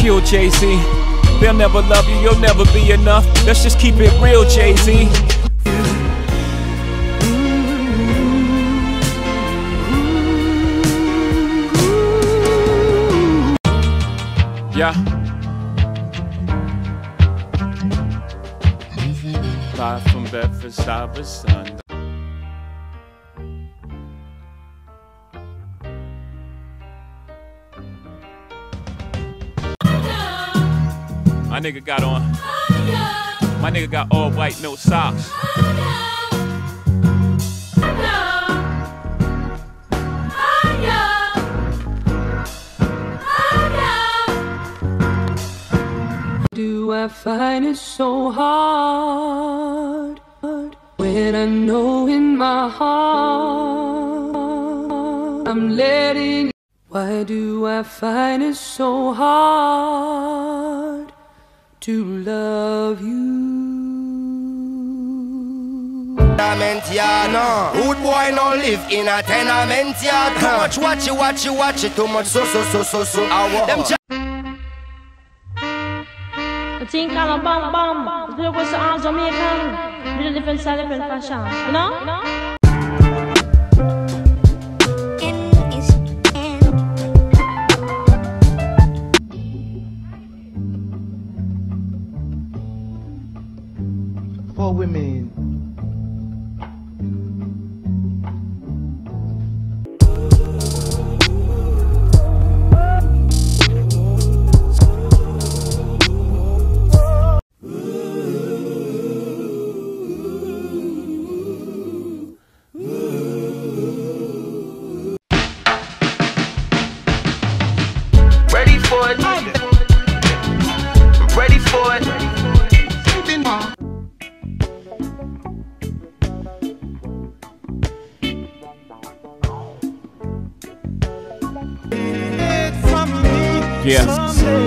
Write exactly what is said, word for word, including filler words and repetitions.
chill, Jay-Z. They'll never love you, you'll never be enough. Let's just keep it real, Jay-Z. Yeah. Live from Bedford, Stuyvesant. My nigga got on. My nigga got all white, no socks. Do I find it so hard when I know in my heart I'm letting? Why do I find it so hard to love you? Tenement yard, no. Rude boy no live in a tenement yard. Too much watch you, watch you, watch it. Too much so, so, so, so, so. Them I think I'm a bam bam. The people was all Jamaican. With a different style, different fashion. You know? You know? For women. ready for it. Ready for it. Yeah.